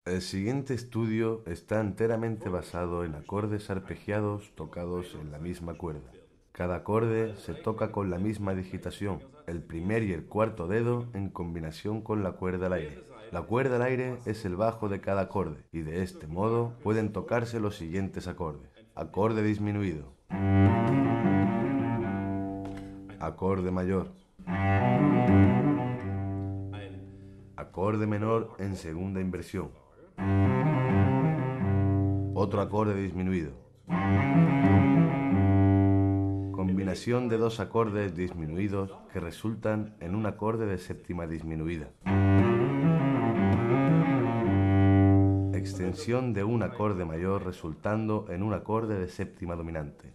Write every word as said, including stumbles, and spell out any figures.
El siguiente estudio está enteramente basado en acordes arpegiados tocados en la misma cuerda. Cada acorde se toca con la misma digitación, el primer y el cuarto dedo en combinación con la cuerda al aire. La cuerda al aire es el bajo de cada acorde y de este modo pueden tocarse los siguientes acordes. Acorde disminuido, acorde mayor, acorde menor en segunda inversión, otro acorde disminuido. Combinación de dos acordes disminuidos que resultan en un acorde de séptima disminuida. Extensión de un acorde mayor resultando en un acorde de séptima dominante.